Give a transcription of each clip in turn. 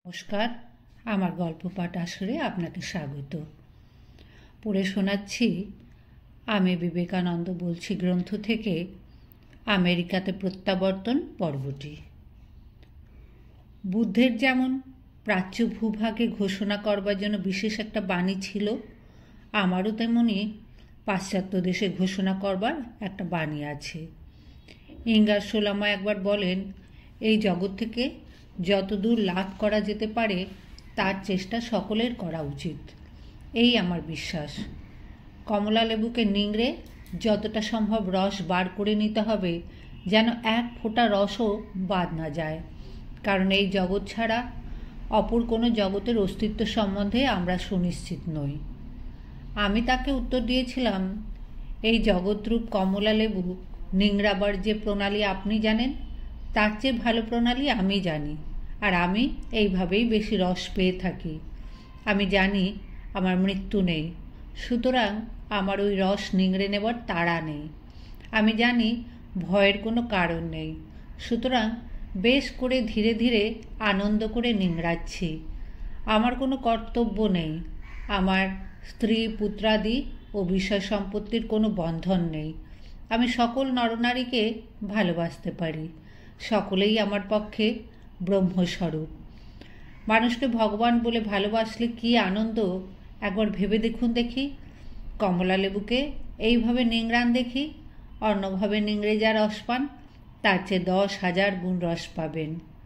নমস্কার, আমার গল্প পাঠ আসরে আপনাকে স্বাগত। পড়ে শোনাচ্ছি আমি বিবেকানন্দ বলছি গ্রন্থ থেকে আমেরিকাতে প্রত্যাবর্তন পর্বটি। বুদ্ধের যেমন প্রাচ্য ভূভাগে ঘোষণা করবার জন্য বিশেষ একটা বাণী ছিল, আমারও তেমনি পাশ্চাত্য দেশে ঘোষণা করবার একটা বাণী আছে। ইঙ্গার সোলামা একবার বলেন, এই জগৎ থেকে যতদূর লাভ করা যেতে পারে তার চেষ্টা সকলের করা উচিত, এই আমার বিশ্বাস। কমলা লেবুকে নিংড়ে যতটা সম্ভব রস বার করে নিতে হবে, যেন এক ফোঁটা রসও বাদ না যায়, কারণ এই জগৎ ছাড়া অপর কোনো জগতের অস্তিত্ব সম্বন্ধে আমরা সুনিশ্চিত নই। আমি তাকে উত্তর দিয়েছিলাম, এই জগৎরূপ কমলা লেবু নিংড়াবার যে প্রণালী আপনি জানেন, তার চেয়ে ভালো প্রণালী আমি জানি, আর আমি এইভাবেই বেশি রস পেয়ে থাকি। আমি জানি আমার মৃত্যু নেই, সুতরাং আমার ওই রস নিংড়ে নেবার তাড়া নেই। আমি জানি ভয়ের কোনো কারণ নেই, সুতরাং বেশ করে ধীরে ধীরে আনন্দ করে নিংড়াচ্ছি। আমার কোনো কর্তব্য নেই, আমার স্ত্রী পুত্রাদি ও বিষয় সম্পত্তির কোনো বন্ধন নেই। আমি সকল নরনারীকে ভালোবাসতে পারি, সকলেই আমার পক্ষে ব্রহ্মস্বরূপ। মানুষকে ভগবান বলে ভালোবাসলে কি আনন্দ একবার ভেবে দেখুন দেখি। কমলা লেবুকে এইভাবে নিংড়ান দেখি, অন্যভাবে নিংড়ে যা রস পান তার চেয়ে 10,000 গুণ রস পাবেন।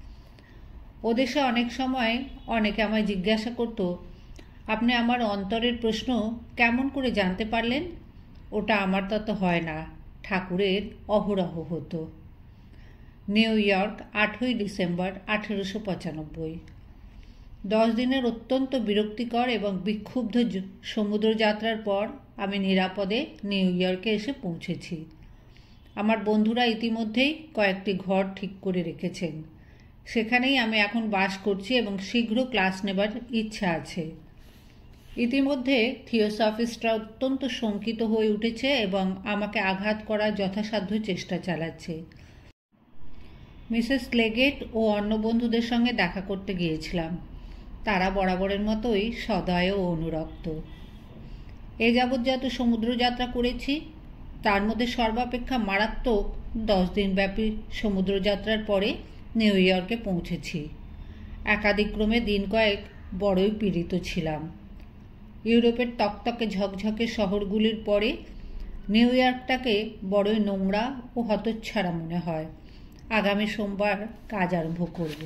ওদেশে অনেক সময় অনেকে আমায় জিজ্ঞাসা করত, আপনি আমার অন্তরের প্রশ্ন কেমন করে জানতে পারলেন? ওটা আমার তত হয় না, ঠাকুরের অহরহ হতো। নিউ ইয়র্ক, 8ই ডিসেম্বর 1895। 10 দিনের অত্যন্ত বিরক্তিকর এবং বিক্ষুব্ধ সমুদ্রযাত্রার পর আমি নিরাপদে নিউ ইয়র্কে এসে পৌঁছেছি। আমার বন্ধুরা ইতিমধ্যেই কয়েকটি ঘর ঠিক করে রেখেছেন, সেখানেই আমি এখন বাস করছি এবং শীঘ্র ক্লাস নেবার ইচ্ছা আছে। ইতিমধ্যে থিওসফিস্টরা অত্যন্ত শঙ্কিত হয়ে উঠেছে এবং আমাকে আঘাত করার যথাসাধ্য চেষ্টা চালাচ্ছে। মিসেস লেগেট ও অন্য বন্ধুদের সঙ্গে দেখা করতে গিয়েছিলাম, তারা বরাবরের মতোই সদয় ও অনুরক্ত। এ যাবৎ যত সমুদ্রযাত্রা করেছি তার মধ্যে সর্বাপেক্ষা মারাত্মক 10 দিনব্যাপী সমুদ্রযাত্রার পরে নিউ ইয়র্কে পৌঁছেছি। একাদিক্রমে দিন কয়েক বড়ই পীড়িত ছিলাম। ইউরোপের তকতকে ঝকঝকে শহরগুলির পরে নিউ ইয়র্কটাকে বড়ই নোংরা ও হতচ্ছাড়া মনে হয়। আগামী সোমবার কাজ আরম্ভ করব।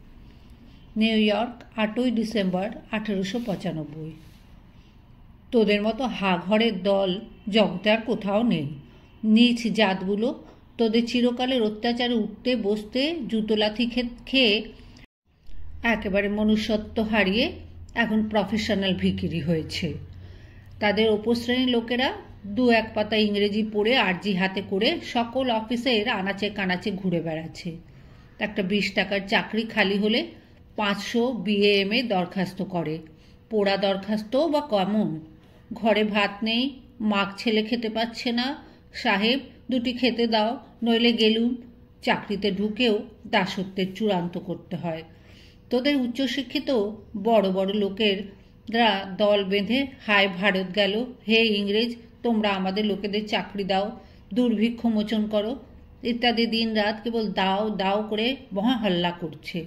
নিউ ইয়র্ক, 8ই ডিসেম্বর 1895। তোদের মতো হাঘরের দল জগতে আর কোথাও নেই। নীচ জাতগুলো তোদের চিরকালের অত্যাচারে উঠতে বসতে জুতোলাথি খেয়ে একেবারে মনুষ্যত্ব হারিয়ে এখন প্রফেশনাল ভিখিরি হয়েছে। তাদের উপশ্রেণীর লোকেরা 2-1 পাতা ইংরেজি পড়ে আর্জি হাতে করে সকল অফিসের আনাচে কানাচে ঘুরে বেড়াচ্ছে। একটা 20 টাকার চাকরি খালি হলে 500 BA/MA দরখাস্ত করে। পোড়া দরখাস্তও বা কেমন? ঘরে ভাত নেই, মাগ ছেলে খেতে পাচ্ছে না, সাহেব 2টি খেতে দাও, নইলে গেলুম। চাকরিতে ঢুকেও দাসত্বের চূড়ান্ত করতে হয়। তোদের উচ্চশিক্ষিত বড় বড় লোকেরা দল বেঁধে হায় ভারত গেল, হে ইংরেজ তোমরা আমাদের লোকেদের চাকরি দাও, দুর্ভিক্ষ মোচন করো ইত্যাদি দিন রাত কেবল দাও দাও করে মহা হল্লা করছে।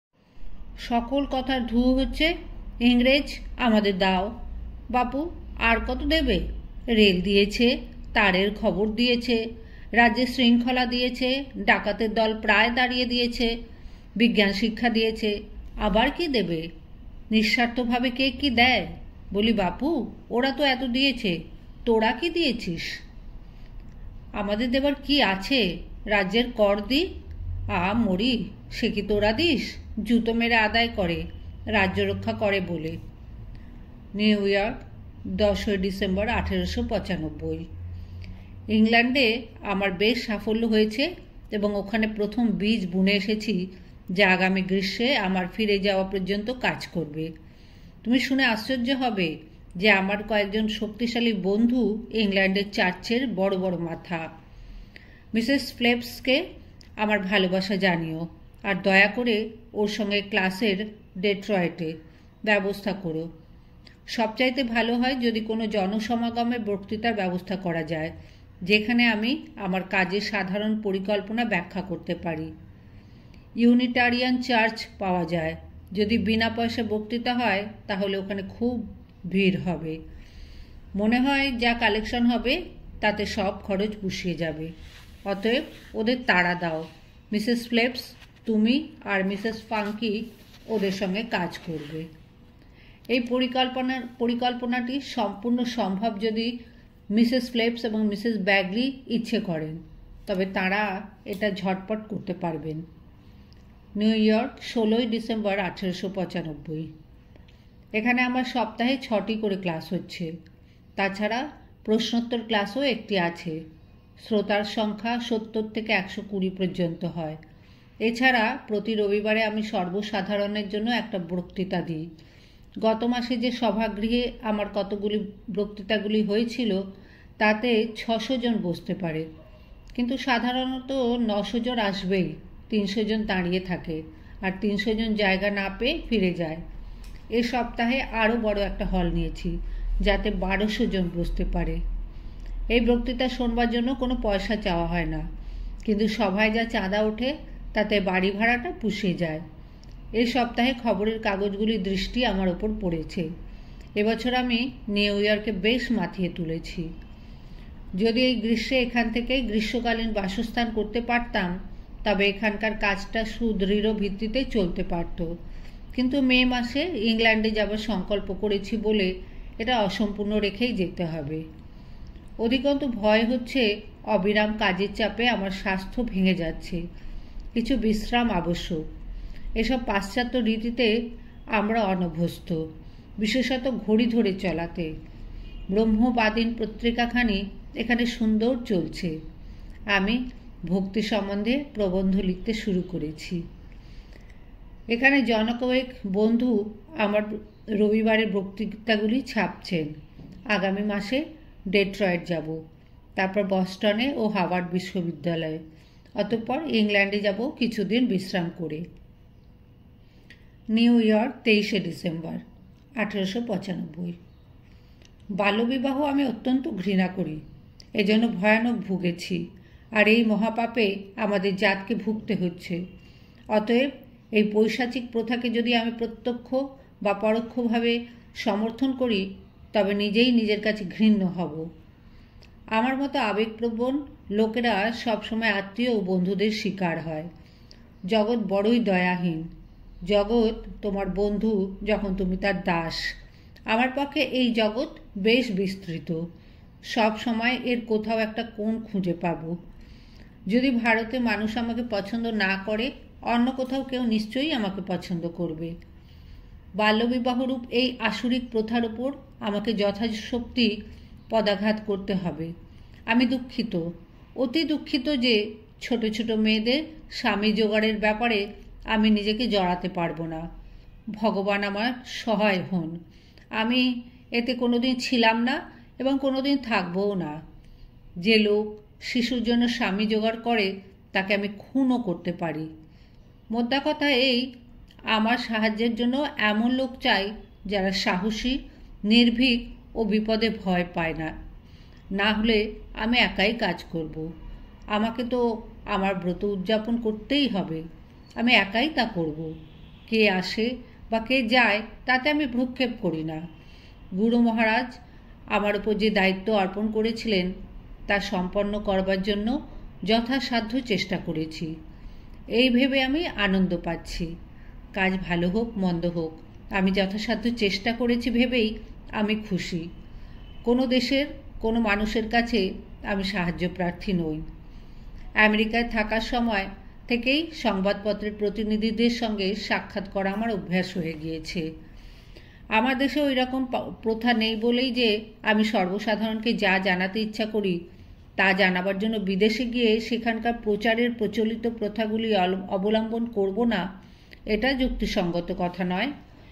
সকল কথার ঢু হচ্ছে ইংরেজ আমাদের দাও। বাপু আর কত দেবে? রেল দিয়েছে, তারের খবর দিয়েছে, রাজ্যে শৃঙ্খলা দিয়েছে, ডাকাতের দল প্রায় দাঁড়িয়ে দিয়েছে, বিজ্ঞান শিক্ষা দিয়েছে, আবার কি দেবে? নিঃস্বার্থভাবে কে কি দেয়? বলি বাপু, ওরা তো এত দিয়েছে, তোরা কি দিয়েছিস? আমাদের দেবার কি আছে? রাজ্যের কর দি। মরি, সে কি তোরা দিস? জুতো মেরে আদায় করে, রাজ্য রক্ষা করে বলে। নিউ ইয়র্ক, 10ই ডিসেম্বর 1895। ইংল্যান্ডে আমার বেশ সাফল্য হয়েছে এবং ওখানে প্রথম বীজ বুনে এসেছি, যা আগামী গ্রীষ্মে আমার ফিরে যাওয়া পর্যন্ত কাজ করবে। তুমি শুনে আশ্চর্য হবে যে আমার কয়েকজন শক্তিশালী বন্ধু ইংল্যান্ডের চার্চের বড় বড় মাথা। মিসেস ফ্লেপসকে আমার ভালোবাসা জানিও, আর দয়া করে ওর সঙ্গে ক্লাসের ডেট্রয়েটে ব্যবস্থা করো। সবচাইতে ভালো হয় যদি কোনো জনসমাগমের বক্তৃতার ব্যবস্থা করা যায়, যেখানে আমি আমার কাজের সাধারণ পরিকল্পনা ব্যাখ্যা করতে পারি। ইউনিটারিয়ান চার্চ পাওয়া যায়। যদি বিনা পয়সা বক্তৃতা হয় তাহলে ওখানে খুব ভিড় হবে। মনে হয় যা কালেকশন হবে তাতে সব খরচ পুষিয়ে যাবে। অতএব ওদের তাড়া দাও। মিসেস ফ্লেপস, তুমি আর মিসেস ফাঙ্কি ওদের সঙ্গে কাজ করবে। এই পরিকল্পনাটি সম্পূর্ণ সম্ভব যদি মিসেস ফ্লেপস এবং মিসেস ব্যাগলি ইচ্ছে করেন, তবে তাঁরা এটা ঝটপট করতে পারবেন। New York, 16 December 1895। এখানে আমার সপ্তাহে 6টি করে ক্লাস হচ্ছে। তাছাড়া প্রশ্নোত্তর ক্লাসও একটি আছে। শ্রোতার সংখ্যা 70 থেকে 120 পর্যন্ত হয়। এছাড়া প্রতি রবিবারে আমি সর্বসাধারণের জন্য একটা বক্তৃতা দিই। গত মাসে যে সভাগৃহে আমার কতগুলি বক্তৃতাগুলি হয়েছিল তাতে 600 জন বসতে পারে, কিন্তু সাধারণত 900 জন আসবেই। 300 জন দাঁড়িয়ে থাকে আর 300 জন জায়গা না পেয়ে ফিরে যায়। এ সপ্তাহে আরও বড় একটা হল নিয়েছি যাতে 1200 জন বসতে পারে। এই বক্তৃতা শোনবার জন্য কোনো পয়সা চাওয়া হয় না, কিন্তু সভায় যা চাঁদা ওঠে তাতে বাড়ি ভাড়াটা পুষিয়ে যায়। এই সপ্তাহে খবরের কাগজগুলির দৃষ্টি আমার ওপর পড়েছে। এবছর আমি নিউ ইয়র্কে বেশ মাতিয়ে তুলেছি। যদি এই গ্রীষ্মে এখান থেকে গ্রীষ্মকালীন বাসস্থান করতে পারতাম তবে এখানকার কাজটা সুদৃঢ় ভিত্তিতে চলতে পারত, কিন্তু মে মাসে ইংল্যান্ডে যাবার সংকল্প করেছি বলে এটা অসম্পূর্ণ রেখেই যেতে হবে। অধিকন্তু ভয় হচ্ছে অবিরাম কাজের চাপে আমার স্বাস্থ্য ভেঙে যাচ্ছে। কিছু বিশ্রাম আবশ্যক। এসব পাশ্চাত্য রীতিতে আমরা অনভ্যস্ত, বিশেষত ঘড়ি ধরে চলাতে। ব্রহ্মবাদীন পত্রিকাখানি এখানে সুন্দর চলছে। আমি ভক্তি সম্বন্ধে প্রবন্ধ লিখতে শুরু করেছি। এখানে জনকয়েক বন্ধু আমার রবিবারের বক্তৃতাগুলি ছাপছেন। আগামী মাসে ডেট্রয়েট যাব, তারপর বস্টনে ও হার্ভার্ড বিশ্ববিদ্যালয়ে, অতঃপর ইংল্যান্ডে যাব কিছুদিন বিশ্রাম করে। New York, 23 December 1895। বাল্যবিবাহ আমি অত্যন্ত ঘৃণা করি, এজন্য ভয়ানক ভুগেছি, আর এই মহাপাপে আমাদের জাতকে ভুগতে হচ্ছে। অতএব এই পৈশাচিক প্রথাকে যদি আমি প্রত্যক্ষ বা পরোক্ষভাবে সমর্থন করি তবে নিজেই নিজের কাছে ঘৃণ্য হব। আমার মতো আবেগপ্রবণ লোকেরা সবসময় আত্মীয় ও বন্ধুদের শিকার হয়। জগৎ বড়ই দয়াহীন। জগৎ তোমার বন্ধু যখন তুমি তার দাস। আমার পক্ষে এই জগৎ বেশ বিস্তৃত। সব সময় এর কোথাও একটা কোণ খুঁজে পাব। যদি ভারতে মানুষ আমাকে পছন্দ না করে, অন্য কোথাও কেউ নিশ্চয়ই আমাকে পছন্দ করবে। বাল্যবিবাহরূপ এই আসুরিক প্রথার উপর আমাকে যথাশক্তি পদাঘাত করতে হবে। আমি দুঃখিত, অতি দুঃখিত যে ছোট ছোট মেয়েদের স্বামী জোগাড়ের ব্যাপারে আমি নিজেকে জড়াতে পারবো না। ভগবান আমার সহায় হন। আমি এতে কোনোদিন ছিলাম না এবং কোনোদিন থাকবও না। যে লোক শিশুর জন্য স্বামী জোগাড় করে তাকে আমি খুনও করতে পারি। মোদ্দা কথা এই, আমার সাহায্যের জন্য এমন লোক চাই যারা সাহসী, নির্ভীক ও বিপদে ভয় পায় না। না হলে আমি একাই কাজ করব। আমাকে তো আমার ব্রত উদযাপন করতেই হবে। আমি একাই তা করব। কে আসে বা কে যায় তাতে আমি ভ্রুক্ষেপ করি না। গুরু মহারাজ আমার উপর যে দায়িত্ব অর্পণ করেছিলেন তা সম্পন্ন করবার জন্য যথাসাধ্য চেষ্টা করেছি। এই ভেবে আমি আনন্দ পাচ্ছি। কাজ ভালো হোক মন্দ হোক, আমি যথাসাধ্য চেষ্টা করেছি ভেবেই আমি খুশি। কোনো দেশের কোনো মানুষের কাছে আমি সাহায্য প্রার্থী নই। আমেরিকায় থাকার সময় থেকেই সংবাদপত্রের প্রতিনিধিদের সঙ্গে সাক্ষাৎ করা আমার অভ্যাস হয়ে গিয়েছে। আমার দেশে ওই রকম প্রথা নেই বলেই যে আমি সর্বসাধারণকে যা জানাতে ইচ্ছা করি তা জানাবার জন্য বিদেশে গিয়ে সেখানকার প্রচারের প্রচলিত প্রথাগুলি অবলম্বন করব না, এটা যুক্তিসঙ্গত কথা নয়।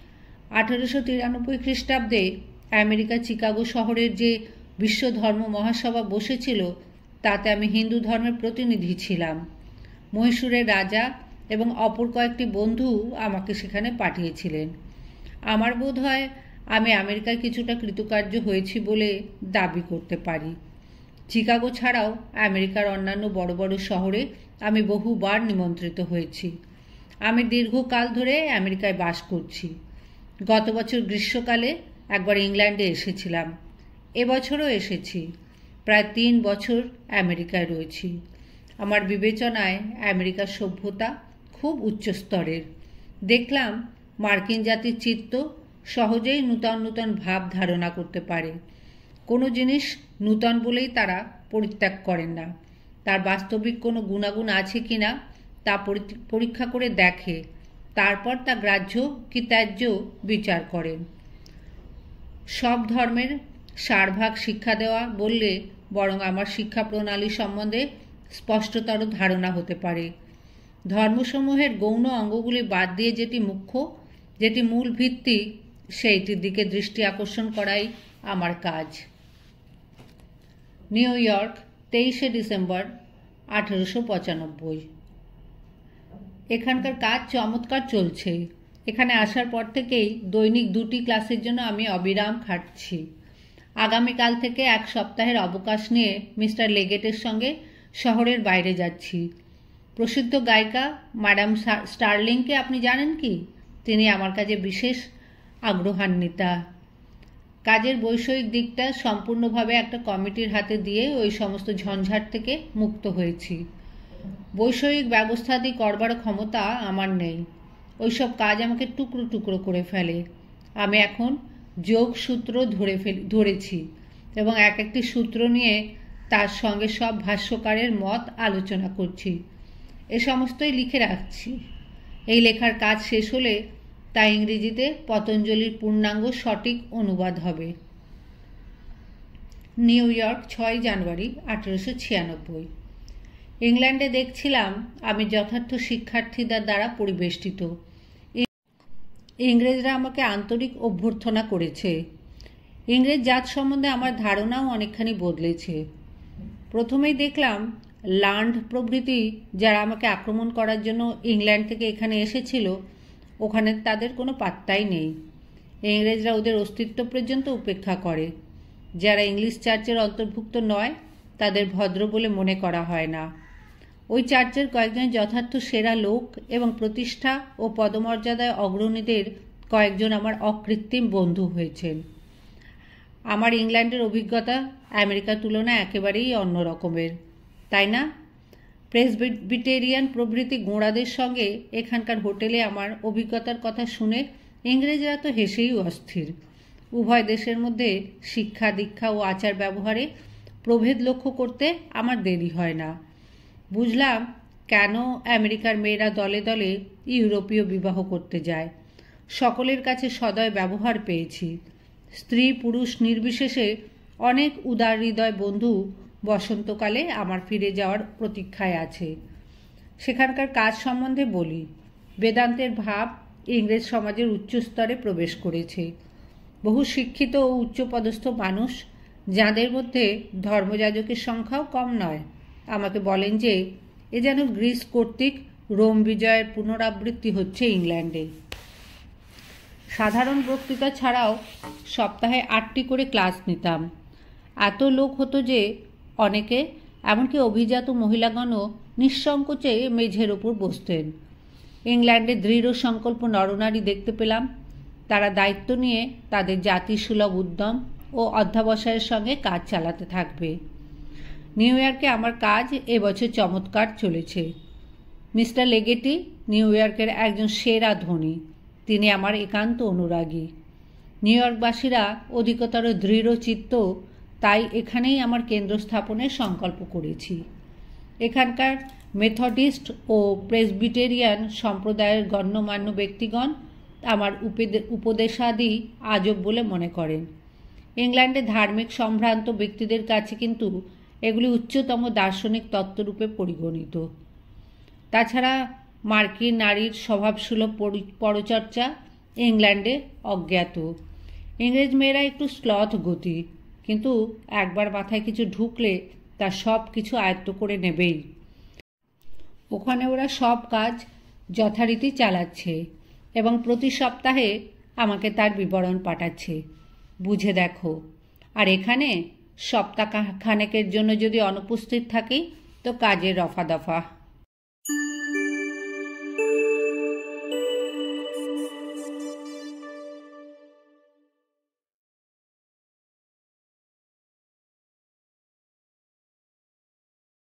1893 খ্রিস্টাব্দে আমেরিকা চিকাগো শহরের যে বিশ্ব ধর্ম মহাসভা বসেছিল তাতে আমি হিন্দু ধর্মের প্রতিনিধি ছিলাম। মহীশূরের রাজা এবং অপর কয়েকটি বন্ধু আমাকে সেখানে পাঠিয়েছিলেন। আমার বোধ হয় আমি আমেরিকায় কিছুটা কৃতকার্য হয়েছি বলে দাবি করতে পারি। চিকাগো ছাড়াও আমেরিকার অন্যান্য বড় বড় শহরে আমি বহুবার নিমন্ত্রিত হয়েছি। আমি দীর্ঘকাল ধরে আমেরিকায় বাস করছি। গত বছর গ্রীষ্মকালে একবার ইংল্যান্ডে এসেছিলাম। এবছরও এসেছি। প্রায় 3 বছর আমেরিকায় রয়েছি। আমার বিবেচনায় আমেরিকার সভ্যতা খুব উচ্চ স্তরের। দেখলাম মার্কিন জাতির চিত্ত সহজেই নূতন নূতন ভাব ধারণা করতে পারে। কোনো জিনিস নূতন বলেই তারা পরিত্যাগ করেন না। তার বাস্তবিক কোনো গুণাগুণ আছে কি না তা পরীক্ষা করে দেখে, তারপর তা গ্রাহ্য কি ত্যায্য বিচার করেন। সব ধর্মের সারভাগ শিক্ষা দেওয়া বললে বরং আমার শিক্ষা প্রণালী সম্বন্ধে স্পষ্টতর ধারণা হতে পারে। ধর্মসমূহের গৌণ অঙ্গগুলি বাদ দিয়ে যেটি মুখ্য, যেটি মূল ভিত্তি, সেইটির দিকে দৃষ্টি আকর্ষণ করাই আমার কাজ। নিউ ইয়র্ক, 23শে ডিসেম্বর 1895। এখানকার কাজ চমৎকার চলছে। এখানে আসার পর থেকেই দৈনিক 2টি ক্লাসের জন্য আমি অবিরাম খাটছি। আগামীকাল থেকে 1 সপ্তাহের অবকাশ নিয়ে মিস্টার লেগেটের সঙ্গে শহরের বাইরে যাচ্ছি। প্রসিদ্ধ গায়িকা ম্যাডাম স্টার্লিংকে আপনি জানেন কি? তিনি আমার কাজে বিশেষ আগ্রহান্বিতা। কাজের বৈষয়িক দিকটা সম্পূর্ণভাবে একটা কমিটির হাতে দিয়ে ওই সমস্ত ঝঞ্ঝাট থেকে মুক্ত হয়েছি। বৈষয়িক ব্যবস্থাদি করবার ক্ষমতা আমার নেই। ওইসব কাজ আমাকে টুকরো টুকরো করে ফেলে। আমি এখন যোগসূত্র ধরেছি এবং এক একটি সূত্র নিয়ে তার সঙ্গে সব ভাষ্যকারের মত আলোচনা করছি। এ সমস্তই লিখে রাখছি। এই লেখার কাজ শেষ হলে তা ইংরেজিতে পতঞ্জলির পূর্ণাঙ্গ সঠিক অনুবাদ হবে। New York, 6 January 1896। ইংল্যান্ডে দেখছিলাম আমি যথার্থ শিক্ষার্থীদের দ্বারা পরিবেষ্টিত। ইংরেজরা আমাকে আন্তরিক অভ্যর্থনা করেছে। ইংরেজ জাত সম্বন্ধে আমার ধারণাও অনেকখানি বদলেছে। প্রথমেই দেখলাম লান্ড প্রভৃতি যারা আমাকে আক্রমণ করার জন্য ইংল্যান্ড থেকে এখানে এসেছিল, ওখানে তাদের কোনো পাত্তাই নেই। ইংরেজরা ওদের অস্তিত্ব পর্যন্ত উপেক্ষা করে। যারা ইংলিশ চার্চের অন্তর্ভুক্ত নয় তাদের ভদ্র বলে মনে করা হয় না। ওই চার্চের কয়েকজন যথার্থ সেরা লোক এবং প্রতিষ্ঠা ও পদমর্যাদায় অগ্রণীদের কয়েকজন আমার অকৃত্রিম বন্ধু হয়েছেন। আমার ইংল্যান্ডের অভিজ্ঞতা আমেরিকার তুলনায় একেবারেই অন্য রকমের, তাই না? প্রেসবিটেরিয়ান প্রভৃতি গোঁড়াদের সঙ্গে এখানকার হোটেলে আমার অভিজ্ঞতার কথা শুনে ইংরেজরা তো হেসেই অস্থির। উভয় দেশের মধ্যে শিক্ষা দীক্ষা ও আচার ব্যবহারে প্রভেদ লক্ষ্য করতে আমার দেরি হয় না। বুঝলাম কেন আমেরিকার মেয়েরা দলে দলে ইউরোপীয় বিবাহ করতে যায়। সকলের কাছে সদয় ব্যবহার পেয়েছি। স্ত্রী পুরুষ নির্বিশেষে অনেক উদার হৃদয় বন্ধু বসন্তকালে আমার ফিরে যাওয়ার প্রতীক্ষায় আছে। সেখানকার কাজ সম্বন্ধে বলি। বেদান্তের ভাব ইংরেজ সমাজের উচ্চ স্তরে প্রবেশ করেছে। বহু শিক্ষিত ও উচ্চপদস্থ মানুষ, যাদের মধ্যে ধর্মযাজকের সংখ্যাও কম নয়, আমাকে বলেন যে এ যেন গ্রিস কর্তৃক রোম বিজয়ের পুনরাবৃত্তি হচ্ছে ইংল্যান্ডে। সাধারণ বক্তৃতা ছাড়াও সপ্তাহে 8টি করে ক্লাস নিতাম। এত লোক হতো যে অনেকে, এমনকি অভিজাত মহিলাগণও নিঃসংকোচে মেঝের ওপর বসতেন। ইংল্যান্ডে দৃঢ় সংকল্প নরনারী দেখতে পেলাম। তারা দায়িত্ব নিয়ে তাদের জাতিসুলভ উদ্যম ও অধ্যাবসায়ের সঙ্গে কাজ চালাতে থাকবে। নিউ ইয়র্কে আমার কাজ এবছর চমৎকার চলেছে। মিস্টার লেগেটি নিউ ইয়র্কের একজন সেরা ধনী। তিনি আমার একান্ত অনুরাগী। নিউ ইয়র্কবাসীরা অধিকতর দৃঢ় চিত্ত, তাই এখানেই আমার কেন্দ্র স্থাপনের সংকল্প করেছি। এখানকার মেথডিস্ট ও প্রেসবিটেরিয়ান সম্প্রদায়ের গণ্যমান্য ব্যক্তিগণ আমার উপদেশাদি আজব বলে মনে করেন। ইংল্যান্ডে ধার্মিক সম্ভ্রান্ত ব্যক্তিদের কাছে কিন্তু এগুলি উচ্চতম দার্শনিক তত্ত্বরূপে পরিগণিত। তাছাড়া মার্কিন নারীর স্বভাবসুলভ পরচর্চা ইংল্যান্ডে অজ্ঞাত। ইংরেজ মেয়েরা একটু স্লথ গতি, কিন্তু একবার মাথায় কিছু ঢুকলে তা সব কিছু আয়ত্ত করে নেবেই। ওখানে ওরা সব কাজ যথারীতি চালাচ্ছে এবং প্রতি সপ্তাহে আমাকে তার বিবরণ পাঠাচ্ছে। বুঝে দেখো। আর এখানে সপ্তাহ খানেকের জন্য যদি অনুপস্থিত থাকি তো কাজের রফা দফা।